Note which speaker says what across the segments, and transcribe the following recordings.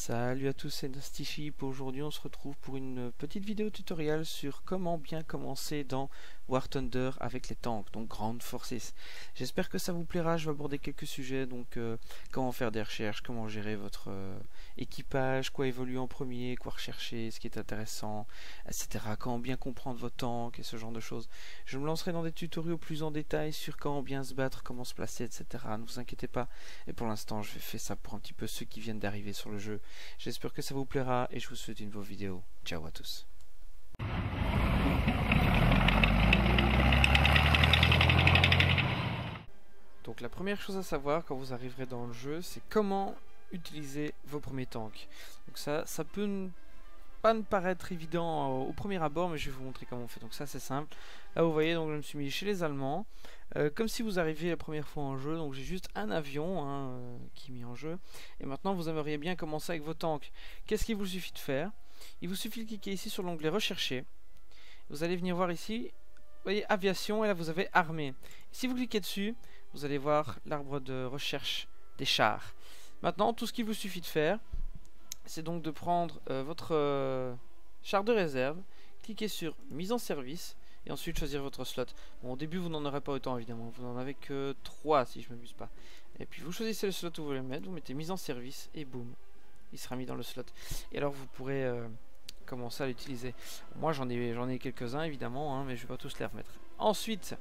Speaker 1: Salut à tous, c'est Nasty. Aujourd'hui on se retrouve pour une petite vidéo tutoriel sur comment bien commencer dans War Thunder avec les tanks, donc Ground Forces. J'espère que ça vous plaira. Je vais aborder quelques sujets, donc comment faire des recherches, comment gérer votre équipage, quoi évoluer en premier, quoi rechercher, ce qui est intéressant, etc. Comment bien comprendre vos tanks et ce genre de choses. Je me lancerai dans des tutoriels plus en détail sur comment bien se battre, comment se placer, etc. Ne vous inquiétez pas. Et pour l'instant je vais faire ça pour un petit peu ceux qui viennent d'arriver sur le jeu. J'espère que ça vous plaira et je vous souhaite une bonne vidéo. Ciao à tous. Donc la première chose à savoir quand vous arriverez dans le jeu, c'est comment utiliser vos premiers tanks. Donc ça peut pas ne paraître évident au premier abord, mais je vais vous montrer comment on fait. Donc ça c'est simple. Là vous voyez, donc je me suis mis chez les Allemands. Comme si vous arriviez la première fois en jeu, donc j'ai juste un avion qui est mis en jeu. Et maintenant vous aimeriez bien commencer avec vos tanks. Qu'est-ce qu'il vous suffit de faire? Il vous suffit de cliquer ici sur l'onglet rechercher. Vous allez venir voir ici, vous voyez aviation, et là vous avez armée. Si vous cliquez dessus, vous allez voir l'arbre de recherche des chars. Maintenant tout ce qu'il vous suffit de faire, c'est donc de prendre votre char de réserve, cliquer sur mise en service et ensuite choisir votre slot. Bon, au début vous n'en aurez pas autant évidemment, vous n'en avez que 3 si je ne m'abuse pas. Et puis vous choisissez le slot où vous voulez le mettre, vous mettez mise en service et boum, il sera mis dans le slot. Et alors vous pourrez commencer à l'utiliser. Moi j'en ai quelques-uns évidemment, mais je ne vais pas tous les remettre. Ensuite,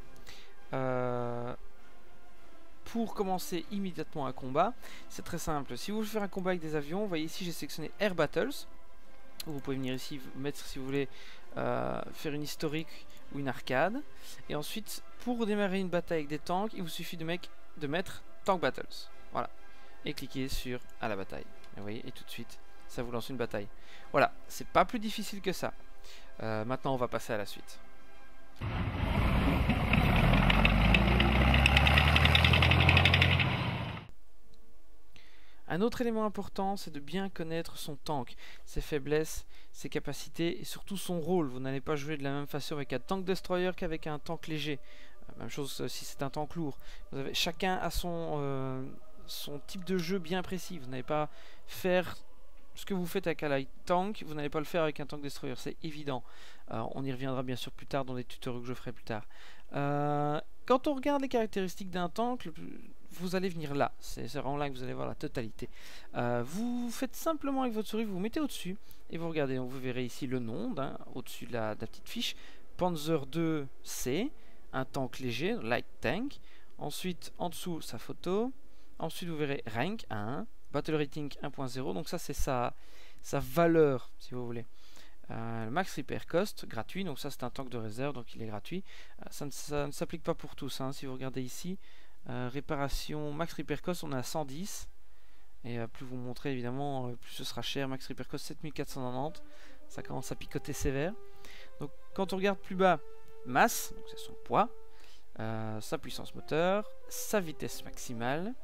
Speaker 1: pour commencer immédiatement un combat, c'est très simple. Si vous voulez faire un combat avec des avions, vous voyez ici j'ai sélectionné Air Battles. Vous pouvez venir ici mettre, si vous voulez, faire une historique ou une arcade. Et ensuite, pour démarrer une bataille avec des tanks, il vous suffit de mettre Tank Battles. Voilà. Et cliquer sur à la bataille. Et vous voyez, et tout de suite, ça vous lance une bataille. Voilà, c'est pas plus difficile que ça. Maintenant, on va passer à la suite. Un autre élément important, c'est de bien connaître son tank, ses faiblesses, ses capacités et surtout son rôle. Vous n'allez pas jouer de la même façon avec un tank destroyer qu'avec un tank léger. Même chose si c'est un tank lourd. Chacun a son type de jeu bien précis. Vous n'allez pas faire ce que vous faites avec un light tank, vous n'allez pas le faire avec un tank destroyer, c'est évident. On y reviendra bien sûr plus tard dans des tutoriels que je ferai plus tard. Quand on regarde les caractéristiques d'un tank, vous allez venir là, c'est vraiment là que vous allez voir la totalité. Vous faites simplement avec votre souris, vous vous mettez au-dessus et vous regardez, donc vous verrez ici le nom au-dessus de la petite fiche. Panzer 2C, un tank léger, light tank. Ensuite en dessous sa photo. Ensuite vous verrez rank 1, battle rating 1.0, donc ça c'est sa valeur si vous voulez. Le max repair cost gratuit, donc ça c'est un tank de réserve, donc il est gratuit. Ça ne s'applique pas pour tous, si vous regardez ici. Réparation, max repair cost, on est à 110. Et plus vous montrez évidemment, plus ce sera cher. Max repair cost 7490. Ça commence à picoter sévère. Donc quand on regarde plus bas, masse, donc c'est son poids, sa puissance moteur, sa vitesse maximale,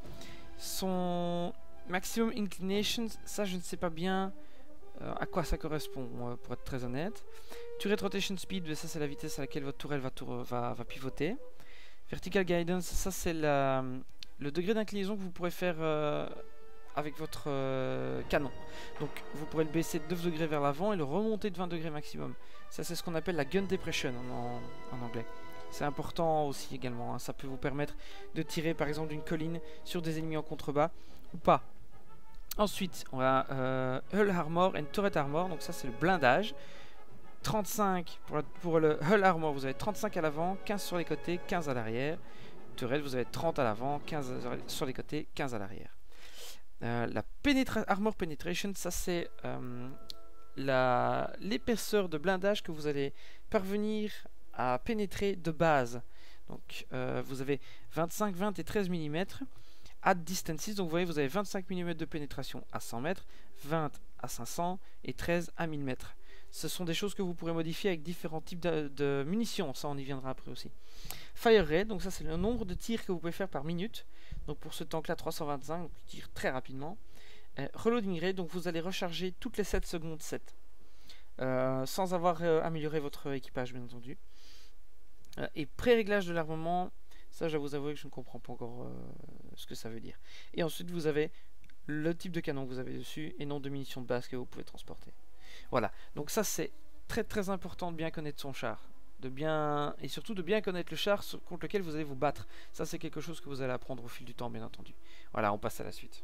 Speaker 1: son maximum inclination, ça je ne sais pas bien à quoi ça correspond, pour être très honnête. Turret rotation speed, ça c'est la vitesse à laquelle votre tourelle va pivoter. Vertical guidance, ça c'est le degré d'inclinaison que vous pourrez faire avec votre canon. Donc vous pourrez le baisser de 9 degrés vers l'avant et le remonter de 20 degrés maximum. Ça c'est ce qu'on appelle la gun depression en anglais. C'est important aussi également, ça peut vous permettre de tirer par exemple d'une colline sur des ennemis en contrebas ou pas. Ensuite on a Hull Armor and Turret Armor, donc ça c'est le blindage. 35 pour le Hull Armor, vous avez 35 à l'avant, 15 sur les côtés, 15 à l'arrière. Turret, vous avez 30 à l'avant, 15 sur les côtés, 15 à l'arrière. La Armor Penetration, ça c'est l'épaisseur de blindage que vous allez parvenir à pénétrer de base. Donc vous avez 25, 20 et 13 mm at distances, donc vous voyez vous avez 25 mm de pénétration à 100 mètres, 20 à 500 et 13 à 1000 mètres. Ce sont des choses que vous pourrez modifier avec différents types de munitions, ça on y viendra après aussi. Fire rate, donc ça c'est le nombre de tirs que vous pouvez faire par minute. Donc pour ce tank là 325, donc il tire très rapidement. Reloading rate, donc vous allez recharger toutes les 7 secondes 7. Sans avoir amélioré votre équipage bien entendu. Et pré-réglage de l'armement, ça je dois vous avouer que je ne comprends pas encore ce que ça veut dire. Et ensuite vous avez le type de canon que vous avez dessus et non de munitions de base que vous pouvez transporter. Voilà, donc ça c'est très important de bien connaître son char. Et surtout de bien connaître le char contre lequel vous allez vous battre. Ça c'est quelque chose que vous allez apprendre au fil du temps, bien entendu. Voilà, on passe à la suite.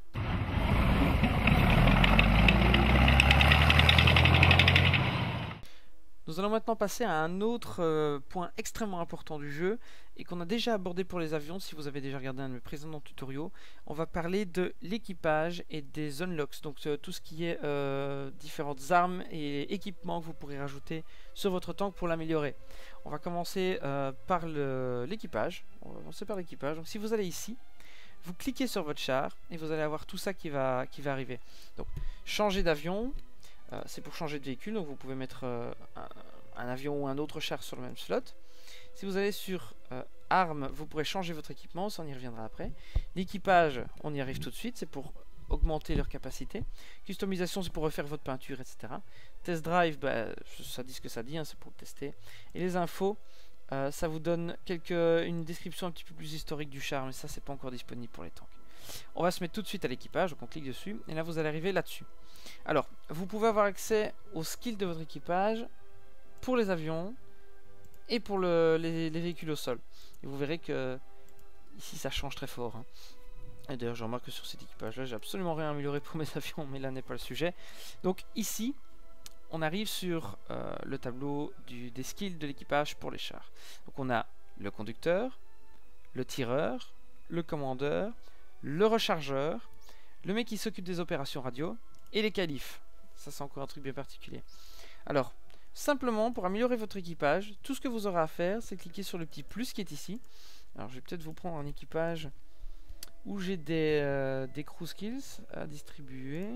Speaker 1: Nous allons maintenant passer à un autre point extrêmement important du jeu et qu'on a déjà abordé pour les avions. Si vous avez déjà regardé un de mes précédents tutoriaux, on va parler de l'équipage et des unlocks, donc tout ce qui est différentes armes et équipements que vous pourrez rajouter sur votre tank pour l'améliorer. On va commencer par l'équipage. On va commencer par l'équipage. Donc si vous allez ici, vous cliquez sur votre char et vous allez avoir tout ça qui va arriver. Donc changer d'avion. C'est pour changer de véhicule, donc vous pouvez mettre un avion ou un autre char sur le même slot. Si vous allez sur armes, vous pourrez changer votre équipement, ça on y reviendra après. L'équipage, on y arrive tout de suite, c'est pour augmenter leur capacité. Customisation, c'est pour refaire votre peinture, etc. Test drive, bah, ça dit ce que ça dit, hein, c'est pour le tester. Et les infos, ça vous donne une description un petit peu plus historique du char, mais ça c'est pas encore disponible pour les tanks. On va se mettre tout de suite à l'équipage, donc on clique dessus, et là vous allez arriver là-dessus. Alors, vous pouvez avoir accès aux skills de votre équipage pour les avions et pour les véhicules au sol. Et vous verrez que ici ça change très fort. Hein. Et d'ailleurs, je remarque que sur cet équipage-là, j'ai absolument rien amélioré pour mes avions, mais là n'est pas le sujet. Donc ici, on arrive sur le tableau des skills de l'équipage pour les chars. Donc on a le conducteur, le tireur, le commandeur, le rechargeur, le mec qui s'occupe des opérations radio et les qualifs. Ça c'est encore un truc bien particulier. Alors, simplement pour améliorer votre équipage, tout ce que vous aurez à faire, c'est cliquer sur le petit plus qui est ici. Alors je vais peut-être vous prendre un équipage où j'ai des crew skills à distribuer.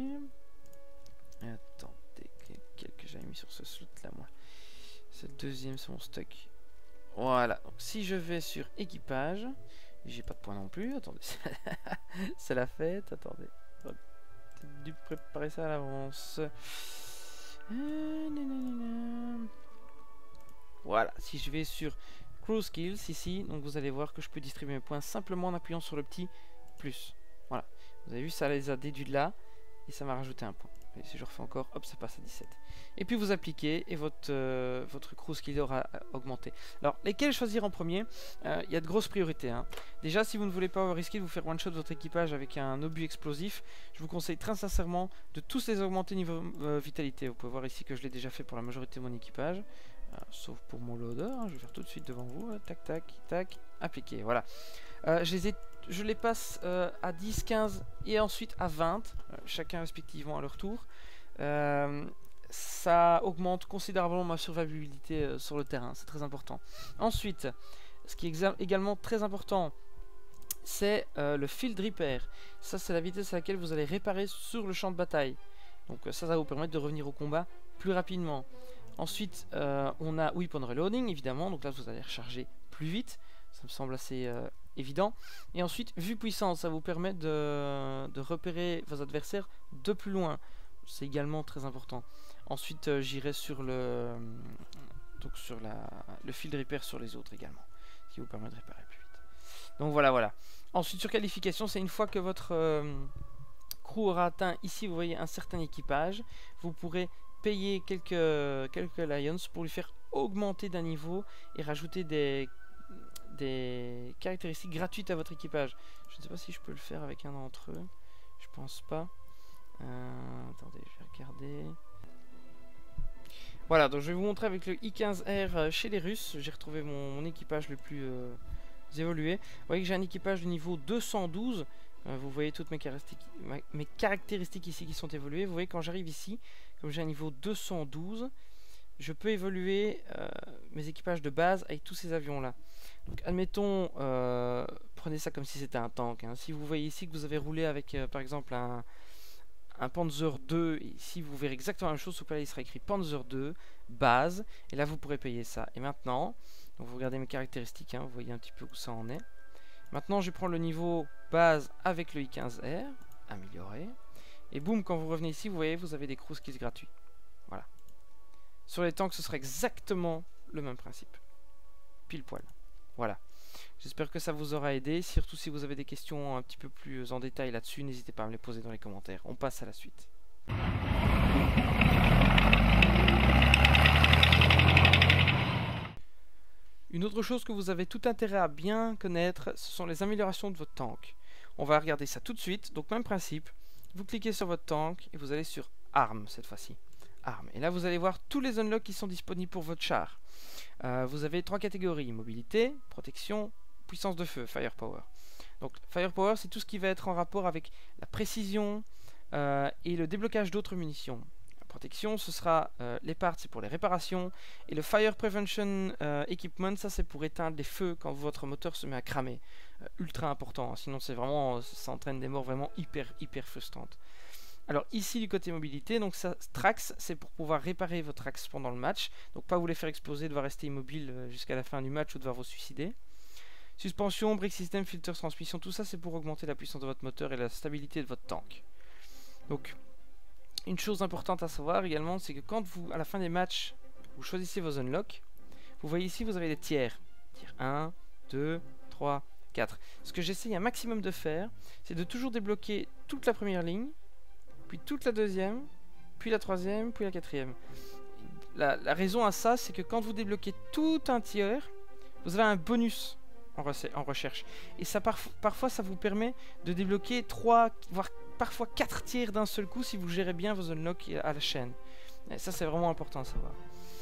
Speaker 1: Attendez, quel que j'avais mis sur ce slot là moi. C'est le deuxième, c'est mon stock. Voilà, donc si je vais sur équipage, j'ai pas de points non plus, attendez, c'est la fête, attendez. J'aurais peut-être dû préparer ça à l'avance. Voilà, si je vais sur Crew Skills ici, donc vous allez voir que je peux distribuer mes points simplement en appuyant sur le petit plus. Voilà, vous avez vu, ça les a déduits de là et ça m'a rajouté un point. Et si je refais encore, hop, ça passe à 17. Et puis vous appliquez et votre crew skill aura augmenté. Alors, lesquels choisir en premier? Il y a de grosses priorités. Hein. Déjà, si vous ne voulez pas risquer de vous faire one-shot votre équipage avec un obus explosif, je vous conseille très sincèrement de tous les augmenter niveau vitalité. Vous pouvez voir ici que je l'ai déjà fait pour la majorité de mon équipage. Sauf pour mon loader, hein. Je vais faire tout de suite devant vous. Tac, tac, tac, appliquer. Voilà. Je les passe à 10, 15 et ensuite à 20, chacun respectivement à leur tour. Ça augmente considérablement ma survivabilité sur le terrain, c'est très important. Ensuite, ce qui est également très important, c'est le field repair. Ça, c'est la vitesse à laquelle vous allez réparer sur le champ de bataille. Donc ça va vous permettre de revenir au combat plus rapidement. Ensuite, on a weapon reloading, évidemment. Donc là, vous allez recharger plus vite. Ça me semble assez évident. Et ensuite, vue puissante, ça vous permet de repérer vos adversaires de plus loin. C'est également très important. Ensuite, j'irai sur le field repair sur les autres également, qui vous permet de réparer plus vite. Donc voilà. Ensuite, sur qualification, c'est une fois que votre crew aura atteint, ici vous voyez un certain équipage, vous pourrez payer quelques lions pour lui faire augmenter d'un niveau et rajouter des caractéristiques gratuites à votre équipage. Je ne sais pas si je peux le faire avec un d'entre eux. Je pense pas. Attendez, je vais regarder. Voilà, donc je vais vous montrer avec le I-15R chez les Russes. J'ai retrouvé mon équipage le plus évolué. Vous voyez que j'ai un équipage de niveau 212. Vous voyez toutes mes caractéristiques ici qui sont évoluées. Vous voyez quand j'arrive ici, comme j'ai un niveau 212, je peux évoluer mes équipages de base avec tous ces avions là. Donc admettons, prenez ça comme si c'était un tank. Hein. Si vous voyez ici que vous avez roulé avec par exemple un Panzer 2, ici vous verrez exactement la même chose, sauf que là il sera écrit Panzer 2, base, et là vous pourrez payer ça. Et maintenant, donc vous regardez mes caractéristiques, hein, vous voyez un petit peu où ça en est. Maintenant je prends le niveau base avec le I-15R, amélioré, et boum, quand vous revenez ici, vous voyez, vous avez des crew skills gratuits. Voilà. Sur les tanks, ce sera exactement le même principe. Pile poil. Voilà. J'espère que ça vous aura aidé. Surtout si vous avez des questions un petit peu plus en détail là-dessus, n'hésitez pas à me les poser dans les commentaires. On passe à la suite. Une autre chose que vous avez tout intérêt à bien connaître, ce sont les améliorations de votre tank. On va regarder ça tout de suite. Donc même principe, vous cliquez sur votre tank et vous allez sur Armes cette fois-ci. Armes. Et là vous allez voir tous les unlocks qui sont disponibles pour votre char. Vous avez 3 catégories: mobilité, protection, puissance de feu, firepower. Donc firepower, c'est tout ce qui va être en rapport avec la précision et le déblocage d'autres munitions. Protection, ce sera les parts, c'est pour les réparations, et le Fire Prevention Equipment, ça c'est pour éteindre les feux quand votre moteur se met à cramer. Ultra important, hein, sinon c'est vraiment, ça entraîne des morts vraiment hyper frustrantes. Alors ici du côté mobilité, donc ça, Trax, c'est pour pouvoir réparer votre axe pendant le match, donc pas vous les faire exploser, devoir rester immobile jusqu'à la fin du match ou devoir vous suicider. Suspension, brake system, filter, transmission, tout ça c'est pour augmenter la puissance de votre moteur et la stabilité de votre tank. Donc une chose importante à savoir également, c'est que quand vous, à la fin des matchs, vous choisissez vos unlocks, vous voyez ici, vous avez des tiers. Tiers 1, 2, 3, 4. Ce que j'essaye un maximum de faire, c'est de toujours débloquer toute la première ligne, puis toute la deuxième, puis la troisième, puis la quatrième. La raison à ça, c'est que quand vous débloquez tout un tiers, vous avez un bonus en recherche. Et ça, parfois, ça vous permet de débloquer 3, voire parfois 4 tiers d'un seul coup si vous gérez bien vos unlocks à la chaîne. Et ça c'est vraiment important à savoir.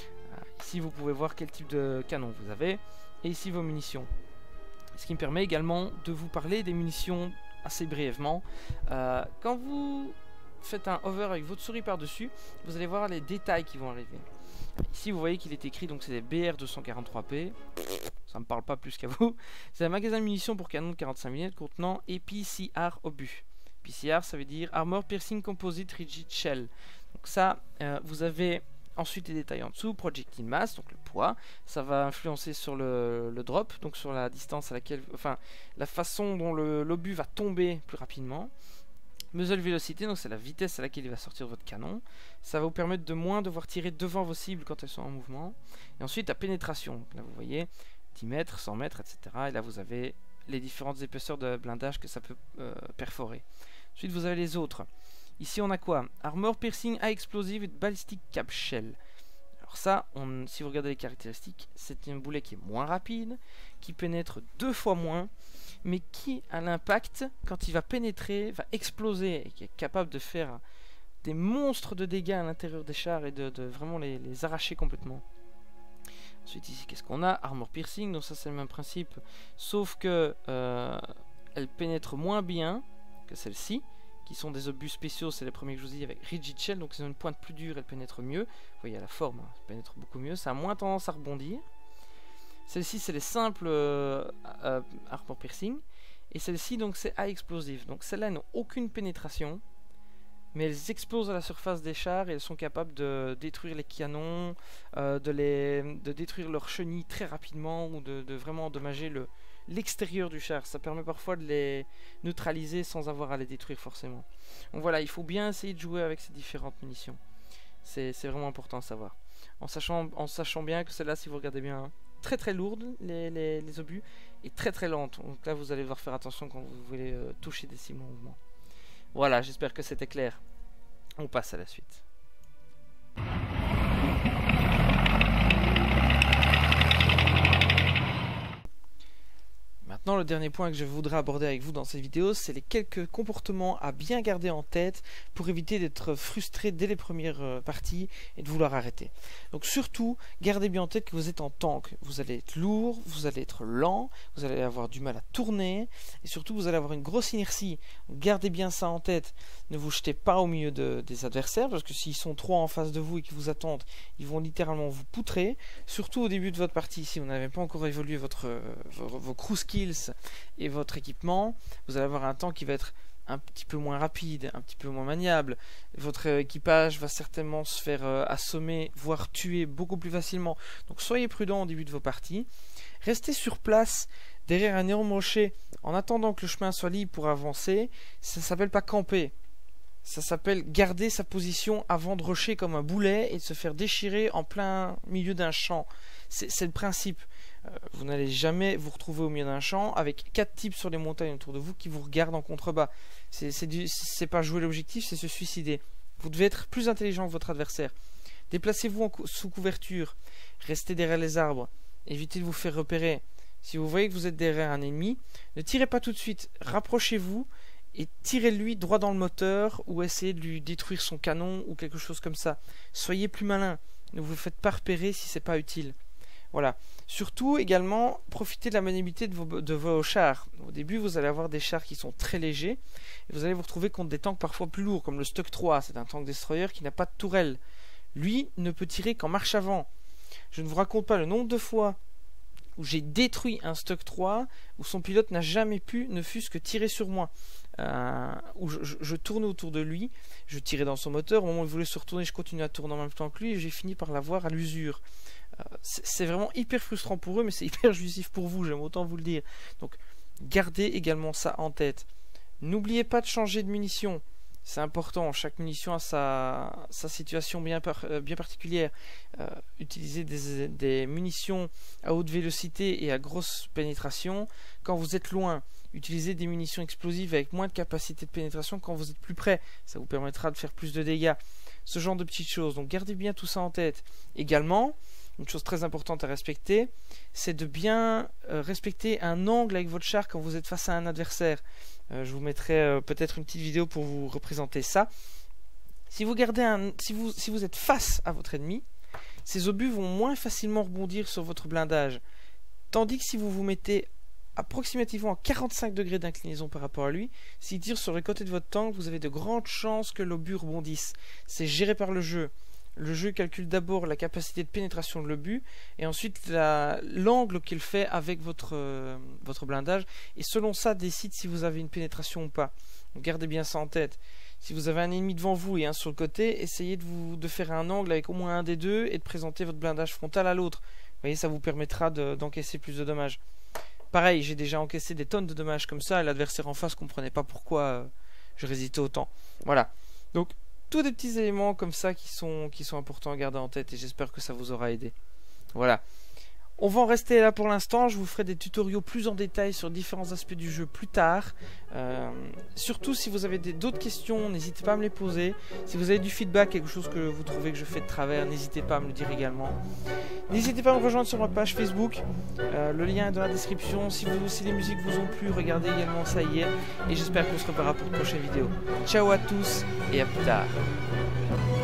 Speaker 1: Ici vous pouvez voir quel type de canon vous avez. Et ici vos munitions. Ce qui me permet également de vous parler des munitions assez brièvement. Quand vous faites un hover avec votre souris par-dessus, vous allez voir les détails qui vont arriver. Ici vous voyez qu'il est écrit, donc c'est des BR243P. Ça me parle pas plus qu'à vous. C'est un magasin de munitions pour canon de 45 mm contenant APCR obus. PCR, ça veut dire Armor Piercing Composite Rigid Shell. Donc ça, vous avez ensuite les détails en dessous. Projectile Mass, donc le poids. Ça va influencer sur le drop, donc sur la distance à laquelle... Enfin, la façon dont l'obus va tomber plus rapidement. Muzzle Velocity, donc c'est la vitesse à laquelle il va sortir votre canon. Ça va vous permettre de moins devoir tirer devant vos cibles quand elles sont en mouvement. Et ensuite, la pénétration. Donc là, vous voyez, 10 mètres, 100 mètres, etc. Et là, vous avez les différentes épaisseurs de blindage que ça peut perforer. Ensuite vous avez les autres. Ici on a quoi? Armor Piercing High Explosive et Ballistic Cap Shell. Alors ça, si vous regardez les caractéristiques, c'est un boulet qui est moins rapide, qui pénètre 2 fois moins, mais qui à l'impact, quand il va pénétrer, va exploser et qui est capable de faire des monstres de dégâts à l'intérieur des chars et de vraiment les arracher complètement. Ensuite ici qu'est-ce qu'on a? Armor Piercing, donc ça c'est le même principe, sauf que elle pénètre moins bien que celle-ci, qui sont des obus spéciaux, c'est les premiers que je vous dis avec Rigid Shell, donc ils ont une pointe plus dure, elle pénètre mieux. Vous voyez à la forme, hein, elle pénètre beaucoup mieux, ça a moins tendance à rebondir. Celle-ci c'est les simples Armor Piercing, et celle-ci donc c'est High Explosive, donc celles-là n'ont aucune pénétration, mais elles explosent à la surface des chars et elles sont capables de détruire les canons, de détruire leurs chenilles très rapidement ou de vraiment endommager l'extérieur du char. Ça permet parfois de les neutraliser sans avoir à les détruire forcément. Donc voilà, il faut bien essayer de jouer avec ces différentes munitions. C'est vraiment important à savoir. En sachant bien que celle-là, si vous regardez bien, très lourde les obus et très lente. Donc là, vous allez devoir faire attention quand vous voulez toucher des cibles en mouvement. Voilà, j'espère que c'était clair. On passe à la suite. Maintenant, le dernier point que je voudrais aborder avec vous dans cette vidéo, c'est les quelques comportements à bien garder en tête pour éviter d'être frustré dès les premières parties et de vouloir arrêter. Donc surtout, gardez bien en tête que vous êtes en tank. Vous allez être lourd, vous allez être lent, vous allez avoir du mal à tourner et surtout vous allez avoir une grosse inertie. Donc, gardez bien ça en tête. Ne vous jetez pas au milieu des adversaires parce que s'ils sont 3 en face de vous et qu'ils vous attendent, ils vont littéralement vous poutrer. Surtout au début de votre partie, si vous n'avez pas encore évolué vos crew skills et votre équipement, vous allez avoir un tank qui va être un petit peu moins rapide, un petit peu moins maniable. Votre équipage va certainement se faire assommer, voire tuer beaucoup plus facilement. Donc soyez prudent au début de vos parties. Restez sur place derrière un énorme rocher en attendant que le chemin soit libre pour avancer. Ça s'appelle pas camper. Ça s'appelle garder sa position avant de rusher comme un boulet et de se faire déchirer en plein milieu d'un champ. C'est le principe. Vous n'allez jamais vous retrouver au milieu d'un champ avec 4 types sur les montagnes autour de vous qui vous regardent en contrebas. C'est pas jouer l'objectif, c'est se suicider. Vous devez être plus intelligent que votre adversaire. Déplacez-vous sous couverture, restez derrière les arbres, évitez de vous faire repérer. Si vous voyez que vous êtes derrière un ennemi, ne tirez pas tout de suite, rapprochez-vous et tirez-lui droit dans le moteur ou essayez de lui détruire son canon ou quelque chose comme ça. Soyez plus malin, ne vous faites pas repérer si c'est pas utile. Voilà. Surtout, également, profitez de la maniabilité de vos chars. Au début, vous allez avoir des chars qui sont très légers et vous allez vous retrouver contre des tanks parfois plus lourds, comme le Stuck 3. C'est un tank destroyer qui n'a pas de tourelle. Lui ne peut tirer qu'en marche avant. Je ne vous raconte pas le nombre de fois où j'ai détruit un Stuck 3 où son pilote n'a jamais pu, ne fût-ce que tirer sur moi. Où je tournais autour de lui, je tirais dans son moteur, au moment où il voulait se retourner, je continuais à tourner en même temps que lui et j'ai fini par l'avoir à l'usure. C'est vraiment hyper frustrant pour eux, mais c'est hyper jouissif pour vous, j'aime autant vous le dire. Donc gardez également ça en tête. N'oubliez pas de changer de munitions. C'est important, chaque munition a sa situation bien particulière. Utilisez des munitions à haute vélocité et à grosse pénétration quand vous êtes loin. Utilisez des munitions explosives avec moins de capacité de pénétration quand vous êtes plus près. Ça vous permettra de faire plus de dégâts. Ce genre de petites choses. Donc gardez bien tout ça en tête. Également, une chose très importante à respecter, c'est de bien respecter un angle avec votre char quand vous êtes face à un adversaire. Je vous mettrai peut-être une petite vidéo pour vous représenter ça. Si vous êtes face à votre ennemi, ces obus vont moins facilement rebondir sur votre blindage. Tandis que si vous vous mettez approximativement à 45 degrés d'inclinaison par rapport à lui, s'il tire sur les côtés de votre tank, vous avez de grandes chances que l'obus rebondisse. C'est géré par le jeu. Le jeu calcule d'abord la capacité de pénétration de l'obus et ensuite l'angle qu'il fait avec votre blindage, et selon ça décide si vous avez une pénétration ou pas. Donc gardez bien ça en tête. Si vous avez un ennemi devant vous et un sur le côté, essayez de faire un angle avec au moins un des deux et de présenter votre blindage frontal à l'autre. Vous voyez, ça vous permettra d'encaisser plus de dommages. Pareil, j'ai déjà encaissé des tonnes de dommages comme ça et l'adversaire en face ne comprenait pas pourquoi je résistais autant. Voilà. Donc tous des petits éléments comme ça qui sont importants à garder en tête et j'espère que ça vous aura aidé. Voilà. On va en rester là pour l'instant. Je vous ferai des tutoriaux plus en détail sur différents aspects du jeu plus tard. Surtout si vous avez d'autres questions, n'hésitez pas à me les poser. Si vous avez du feedback, quelque chose que vous trouvez que je fais de travers, n'hésitez pas à me le dire également. N'hésitez pas à me rejoindre sur ma page Facebook. Le lien est dans la description. Si les musiques vous ont plu, regardez également, ça y est. Et j'espère qu'on se reverra pour une prochaine vidéo. Ciao à tous et à plus tard.